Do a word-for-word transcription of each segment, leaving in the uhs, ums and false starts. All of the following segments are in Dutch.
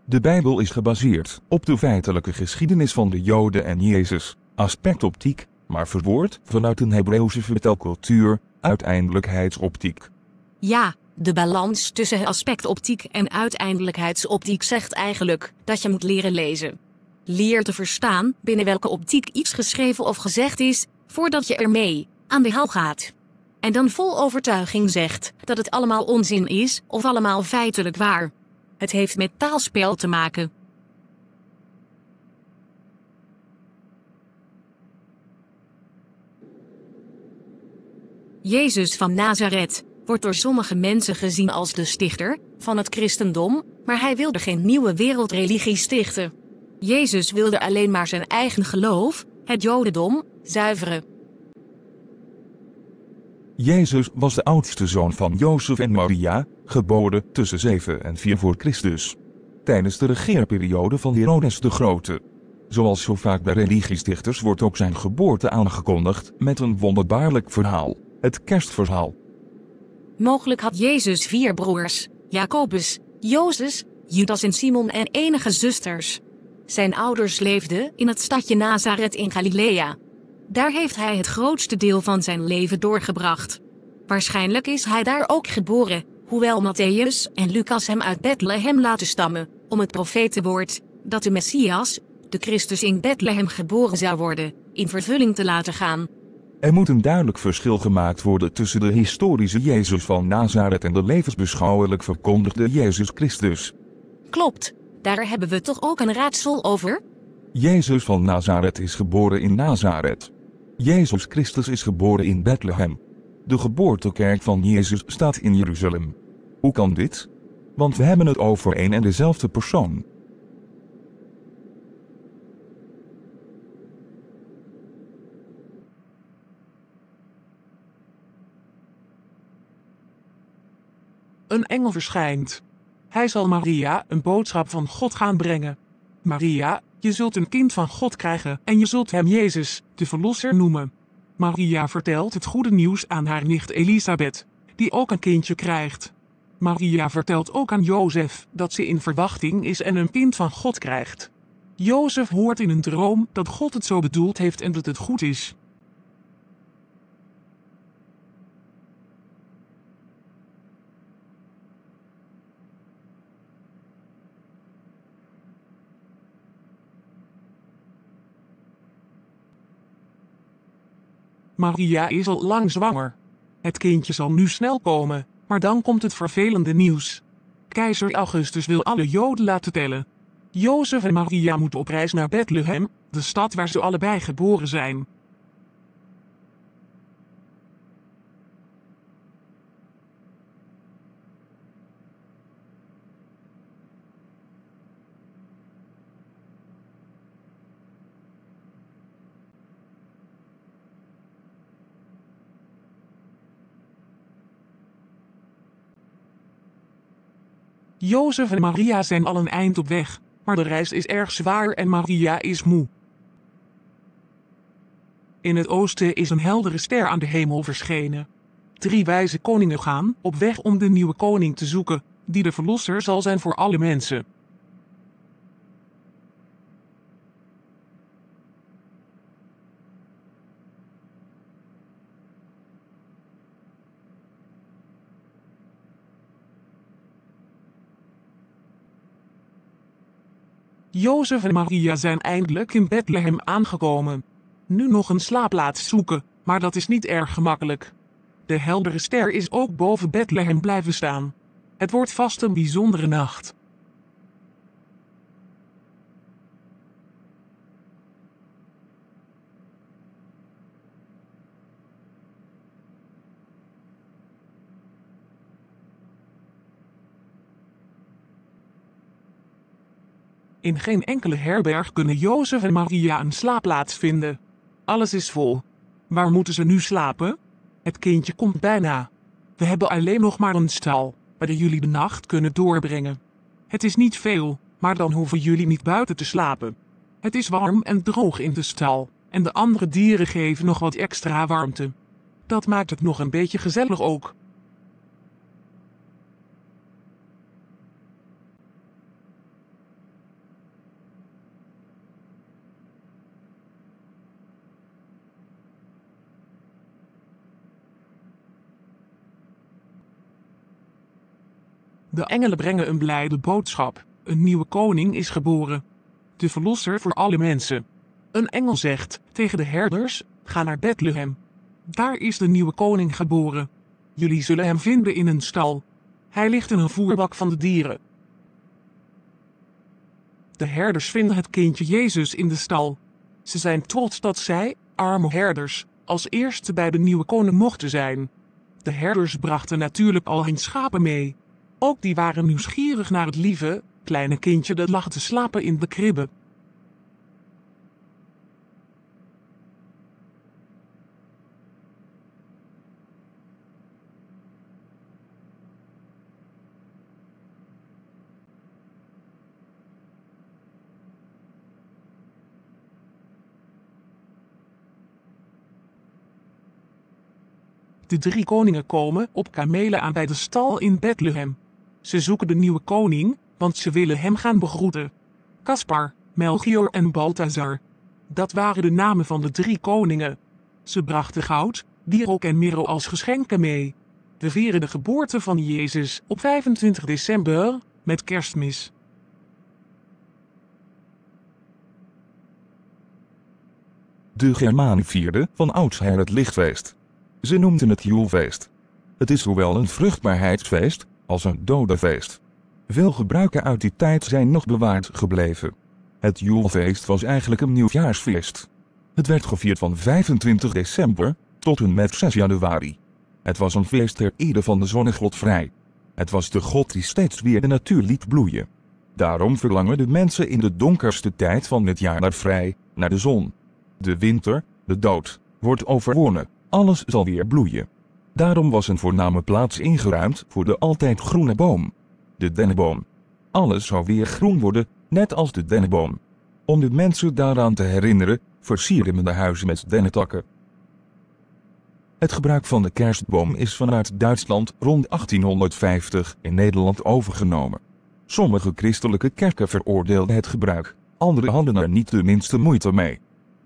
De Bijbel is gebaseerd op de feitelijke geschiedenis van de Joden en Jezus, aspectoptiek, maar verwoord vanuit een Hebreeuwse vertelcultuur, uiteindelijkheidsoptiek. Ja, de balans tussen aspectoptiek en uiteindelijkheidsoptiek zegt eigenlijk dat je moet leren lezen. Leer te verstaan binnen welke optiek iets geschreven of gezegd is, voordat je ermee aan de haal gaat. En dan vol overtuiging zegt dat het allemaal onzin is of allemaal feitelijk waar. Het heeft met taalspel te maken. Jezus van Nazareth wordt door sommige mensen gezien als de stichter van het christendom, maar hij wilde geen nieuwe wereldreligie stichten. Jezus wilde alleen maar zijn eigen geloof, het Jodendom, zuiveren. Jezus was de oudste zoon van Jozef en Maria, geboren tussen zeven en vier voor Christus. Tijdens de regeerperiode van Herodes de Grote. Zoals zo vaak bij religiestichters wordt ook zijn geboorte aangekondigd met een wonderbaarlijk verhaal, het kerstverhaal. Mogelijk had Jezus vier broers, Jacobus, Jozef, Judas en Simon en enige zusters. Zijn ouders leefden in het stadje Nazareth in Galilea. Daar heeft hij het grootste deel van zijn leven doorgebracht. Waarschijnlijk is hij daar ook geboren, hoewel Mattheüs en Lucas hem uit Bethlehem laten stammen, om het profetenwoord, dat de Messias, de Christus in Bethlehem geboren zou worden, in vervulling te laten gaan. Er moet een duidelijk verschil gemaakt worden tussen de historische Jezus van Nazareth en de levensbeschouwelijk verkondigde Jezus Christus. Klopt, daar hebben we toch ook een raadsel over? Jezus van Nazareth is geboren in Nazareth. Jezus Christus is geboren in Bethlehem. De geboortekerk van Jezus staat in Jeruzalem. Hoe kan dit? Want we hebben het over één en dezelfde persoon. Een engel verschijnt. Hij zal Maria een boodschap van God gaan brengen. Maria, je zult een kind van God krijgen en je zult hem Jezus, de Verlosser, noemen. Maria vertelt het goede nieuws aan haar nicht Elisabeth, die ook een kindje krijgt. Maria vertelt ook aan Jozef dat ze in verwachting is en een kind van God krijgt. Jozef hoort in een droom dat God het zo bedoeld heeft en dat het goed is. Maria is al lang zwanger. Het kindje zal nu snel komen, maar dan komt het vervelende nieuws. Keizer Augustus wil alle Joden laten tellen. Jozef en Maria moeten op reis naar Bethlehem, de stad waar ze allebei geboren zijn. Jozef en Maria zijn al een eind op weg, maar de reis is erg zwaar en Maria is moe. In het oosten is een heldere ster aan de hemel verschenen. Drie wijze koningen gaan op weg om de nieuwe koning te zoeken, die de verlosser zal zijn voor alle mensen. Jozef en Maria zijn eindelijk in Bethlehem aangekomen. Nu nog een slaapplaats zoeken, maar dat is niet erg gemakkelijk. De heldere ster is ook boven Bethlehem blijven staan. Het wordt vast een bijzondere nacht. In geen enkele herberg kunnen Jozef en Maria een slaapplaats vinden. Alles is vol. Waar moeten ze nu slapen? Het kindje komt bijna. We hebben alleen nog maar een stal, waar jullie de nacht kunnen doorbrengen. Het is niet veel, maar dan hoeven jullie niet buiten te slapen. Het is warm en droog in de stal, en de andere dieren geven nog wat extra warmte. Dat maakt het nog een beetje gezellig ook. De engelen brengen een blijde boodschap. Een nieuwe koning is geboren. De verlosser voor alle mensen. Een engel zegt tegen de herders: ga naar Bethlehem. Daar is de nieuwe koning geboren. Jullie zullen hem vinden in een stal. Hij ligt in een voerbak van de dieren. De herders vinden het kindje Jezus in de stal. Ze zijn trots dat zij, arme herders, als eerste bij de nieuwe koning mochten zijn. De herders brachten natuurlijk al hun schapen mee. Ook die waren nieuwsgierig naar het lieve, kleine kindje dat lag te slapen in de kribbe. De drie koningen komen op kamelen aan bij de stal in Bethlehem. Ze zoeken de nieuwe koning, want ze willen hem gaan begroeten. Caspar, Melchior en Balthazar. Dat waren de namen van de drie koningen. Ze brachten goud, wierook en mirre als geschenken mee. We vieren de geboorte van Jezus op vijfentwintig december met Kerstmis. De Germanen vierden van oudsher het lichtfeest. Ze noemden het Joelfeest. Het is zowel een vruchtbaarheidsfeest als een dodenfeest. Veel gebruiken uit die tijd zijn nog bewaard gebleven. Het Joelfeest was eigenlijk een nieuwjaarsfeest. Het werd gevierd van vijfentwintig december tot en met zes januari. Het was een feest ter ere van de zonnegod Vrij. Het was de god die steeds weer de natuur liet bloeien. Daarom verlangen de mensen in de donkerste tijd van het jaar naar Vrij, naar de zon. De winter, de dood, wordt overwonnen. Alles zal weer bloeien. Daarom was een voorname plaats ingeruimd voor de altijd groene boom. De dennenboom. Alles zou weer groen worden, net als de dennenboom. Om de mensen daaraan te herinneren, versieren men de huizen met dennentakken. Het gebruik van de kerstboom is vanuit Duitsland rond achttienhonderdvijftig in Nederland overgenomen. Sommige christelijke kerken veroordeelden het gebruik, andere hadden er niet de minste moeite mee.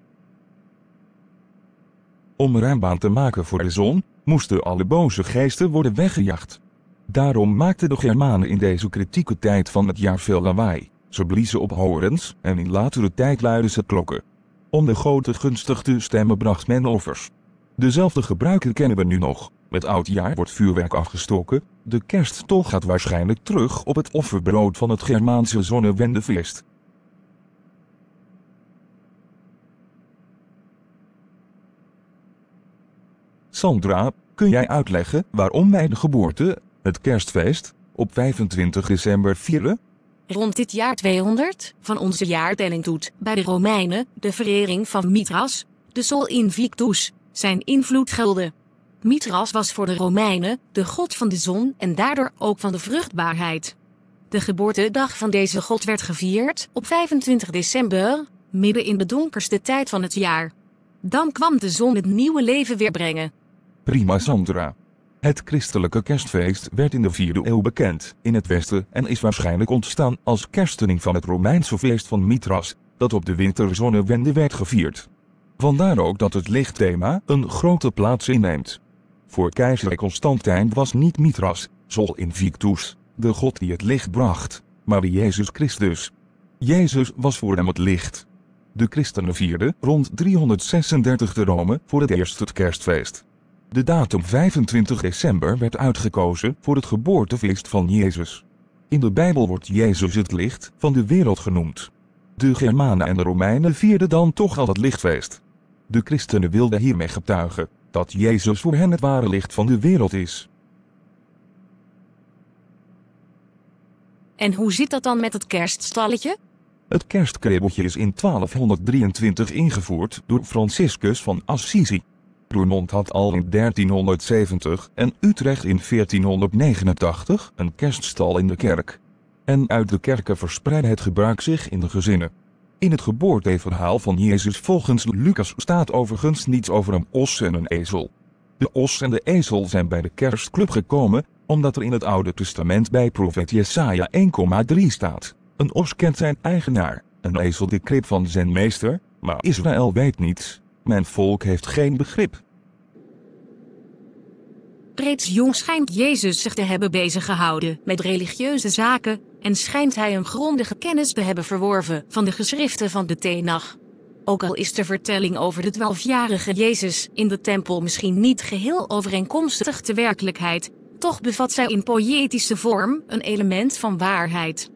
Om ruimbaan te maken voor de zon, moesten alle boze geesten worden weggejaagd. Daarom maakten de Germanen in deze kritieke tijd van het jaar veel lawaai. Ze bliezen op horens en in latere tijd luidden ze klokken. Om de goden gunstig te stemmen bracht men offers. Dezelfde gebruiken kennen we nu nog. Met oudjaar wordt vuurwerk afgestoken. De kersttol gaat waarschijnlijk terug op het offerbrood van het Germaanse zonnewendefeest. Sandra, kun jij uitleggen waarom wij de geboorte, het kerstfeest, op vijfentwintig december vieren? Rond dit jaar tweehonderd van onze jaartelling doet bij de Romeinen de verering van Mithras, de Sol Invictus, zijn invloed gelden. Mithras was voor de Romeinen de god van de zon en daardoor ook van de vruchtbaarheid. De geboortedag van deze god werd gevierd op vijfentwintig december, midden in de donkerste tijd van het jaar. Dan kwam de zon het nieuwe leven weer brengen. Prima Sandra. Het christelijke kerstfeest werd in de vierde eeuw bekend in het westen en is waarschijnlijk ontstaan als kerstening van het Romeinse feest van Mithras, dat op de winterzonnewende werd gevierd. Vandaar ook dat het lichtthema een grote plaats inneemt. Voor keizer Constantijn was niet Mithras, Sol Invictus, de god die het licht bracht, maar Jezus Christus. Jezus was voor hem het licht. De christenen vierden rond driehonderdzesendertig te Rome voor het eerst het kerstfeest. De datum vijfentwintig december werd uitgekozen voor het geboortefeest van Jezus. In de Bijbel wordt Jezus het licht van de wereld genoemd. De Germanen en de Romeinen vierden dan toch al het lichtfeest. De christenen wilden hiermee getuigen dat Jezus voor hen het ware licht van de wereld is. En hoe zit dat dan met het kerststalletje? Het kerstkrebeltje is in twaalfhonderddrieëntwintig ingevoerd door Franciscus van Assisi. Roermond had al in dertienhonderdzeventig en Utrecht in veertienhonderdnegenentachtig een kerststal in de kerk. En uit de kerken verspreidde het gebruik zich in de gezinnen. In het geboorteverhaal van Jezus volgens Lucas staat overigens niets over een os en een ezel. De os en de ezel zijn bij de kerstclub gekomen, omdat er in het Oude Testament bij profeet Jesaja één komma drie staat. Een os kent zijn eigenaar, een ezel de krib van zijn meester, maar Israël weet niets. Mijn volk heeft geen begrip. Reeds jong schijnt Jezus zich te hebben beziggehouden met religieuze zaken en schijnt hij een grondige kennis te hebben verworven van de geschriften van de Tenach. Ook al is de vertelling over de twaalfjarige Jezus in de tempel misschien niet geheel overeenkomstig de werkelijkheid, toch bevat zij in poëtische vorm een element van waarheid.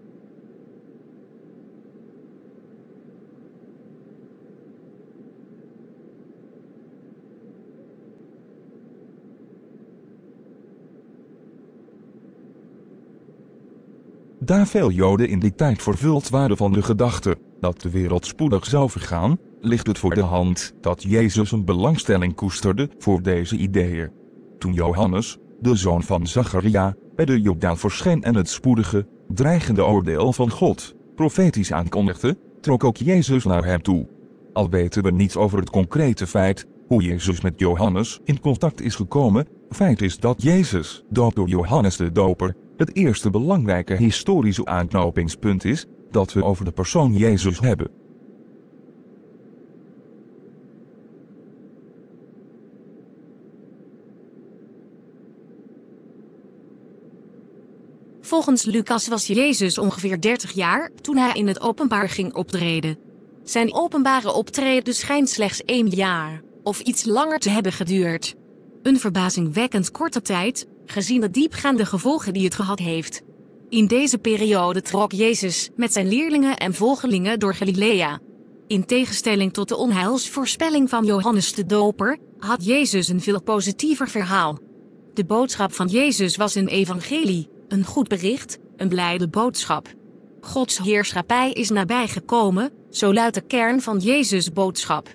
Daar veel Joden in die tijd vervuld waren van de gedachte dat de wereld spoedig zou vergaan, ligt het voor de hand dat Jezus een belangstelling koesterde voor deze ideeën. Toen Johannes, de zoon van Zacharia, bij de Jordaan verscheen en het spoedige, dreigende oordeel van God profetisch aankondigde, trok ook Jezus naar hem toe. Al weten we niets over het concrete feit hoe Jezus met Johannes in contact is gekomen, feit is dat Jezus, doop door Johannes de Doper, het eerste belangrijke historische aanknopingspunt is dat we over de persoon Jezus hebben. Volgens Lucas was Jezus ongeveer dertig jaar toen hij in het openbaar ging optreden. Zijn openbare optreden schijnt slechts één jaar, of iets langer te hebben geduurd. Een verbazingwekkend korte tijd, gezien de diepgaande gevolgen die het gehad heeft. In deze periode trok Jezus met zijn leerlingen en volgelingen door Galilea. In tegenstelling tot de onheilsvoorspelling van Johannes de Doper, had Jezus een veel positiever verhaal. De boodschap van Jezus was een evangelie, een goed bericht, een blijde boodschap. Gods heerschappij is nabijgekomen, zo luidt de kern van Jezus' boodschap.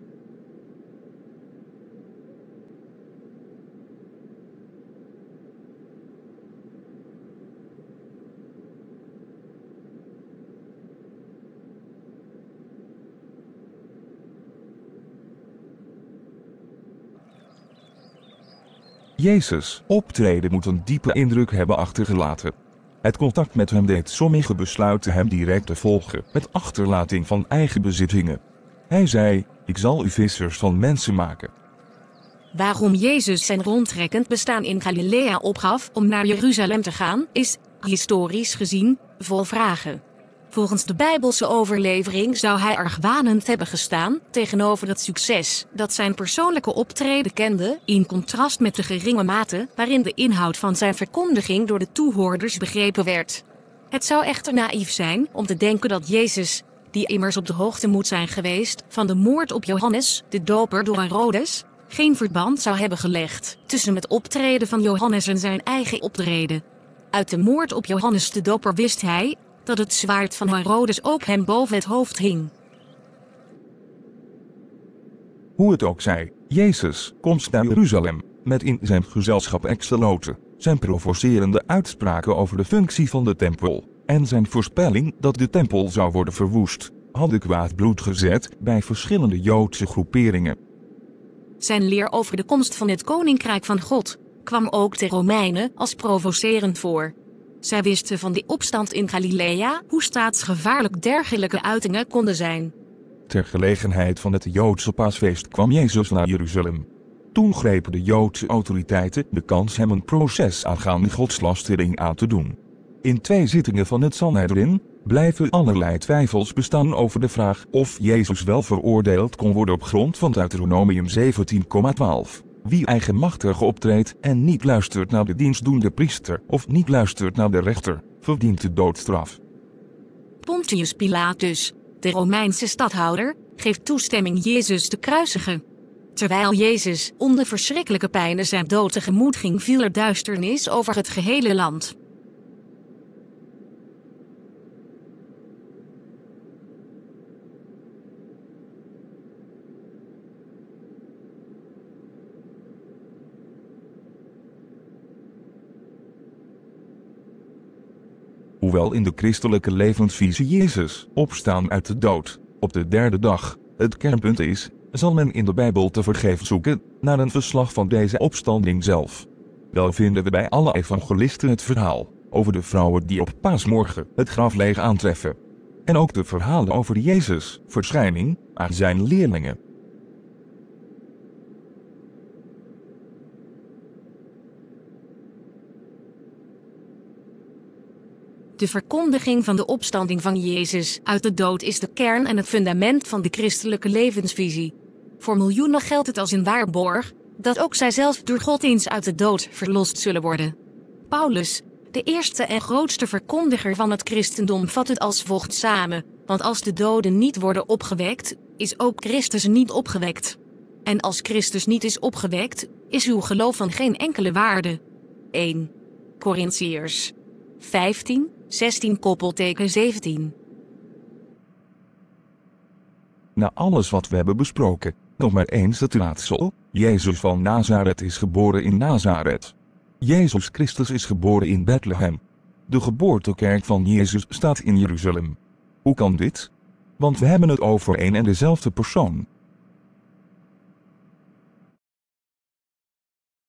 Jezus' optreden moet een diepe indruk hebben achtergelaten. Het contact met hem deed sommigen besluiten hem direct te volgen met achterlating van eigen bezittingen. Hij zei, ik zal u vissers van mensen maken. Waarom Jezus zijn rondtrekkend bestaan in Galilea opgaf om naar Jeruzalem te gaan, is, historisch gezien, vol vragen. Volgens de Bijbelse overlevering zou hij argwanend hebben gestaan tegenover het succes dat zijn persoonlijke optreden kende, in contrast met de geringe mate waarin de inhoud van zijn verkondiging door de toehoorders begrepen werd. Het zou echter naïef zijn om te denken dat Jezus, die immers op de hoogte moet zijn geweest van de moord op Johannes, de doper door Herodes, geen verband zou hebben gelegd tussen het optreden van Johannes en zijn eigen optreden. Uit de moord op Johannes de doper wist hij dat het zwaard van Herodes ook hem boven het hoofd hing. Hoe het ook zij, Jezus komt naar Jeruzalem, met in zijn gezelschap ex-Zeloten, zijn provocerende uitspraken over de functie van de tempel, en zijn voorspelling dat de tempel zou worden verwoest, hadden kwaad bloed gezet bij verschillende Joodse groeperingen. Zijn leer over de komst van het Koninkrijk van God kwam ook de Romeinen als provocerend voor. Zij wisten van die opstand in Galilea hoe staatsgevaarlijk dergelijke uitingen konden zijn. Ter gelegenheid van het Joodse paasfeest kwam Jezus naar Jeruzalem. Toen grepen de Joodse autoriteiten de kans hem een proces aangaande godslastering aan te doen. In twee zittingen van het Sanhedrin blijven allerlei twijfels bestaan over de vraag of Jezus wel veroordeeld kon worden op grond van Deuteronomium zeventien komma twaalf. Wie eigenmachtig optreedt en niet luistert naar de dienstdoende priester of niet luistert naar de rechter, verdient de doodstraf. Pontius Pilatus, de Romeinse stadhouder, geeft toestemming Jezus te kruisigen. Terwijl Jezus onder verschrikkelijke pijnen zijn dood tegemoet ging, viel er duisternis over het gehele land. Hoewel in de christelijke levensvisie Jezus opstaan uit de dood op de derde dag het kernpunt is, zal men in de Bijbel tevergeefs zoeken naar een verslag van deze opstanding zelf. Wel vinden we bij alle evangelisten het verhaal over de vrouwen die op paasmorgen het graf leeg aantreffen. En ook de verhalen over Jezus' verschijning aan zijn leerlingen. De verkondiging van de opstanding van Jezus uit de dood is de kern en het fundament van de christelijke levensvisie. Voor miljoenen geldt het als een waarborg dat ook zij zelf door God eens uit de dood verlost zullen worden. Paulus, de eerste en grootste verkondiger van het christendom, vat het als volgt samen: want als de doden niet worden opgewekt, is ook Christus niet opgewekt. En als Christus niet is opgewekt, is uw geloof van geen enkele waarde. één Korintiërs vijftien, zestien koppelteken zeventien. Na alles wat we hebben besproken, nog maar eens het raadsel: Jezus van Nazareth is geboren in Nazareth. Jezus Christus is geboren in Bethlehem. De geboortekerk van Jezus staat in Jeruzalem. Hoe kan dit? Want we hebben het over één en dezelfde persoon.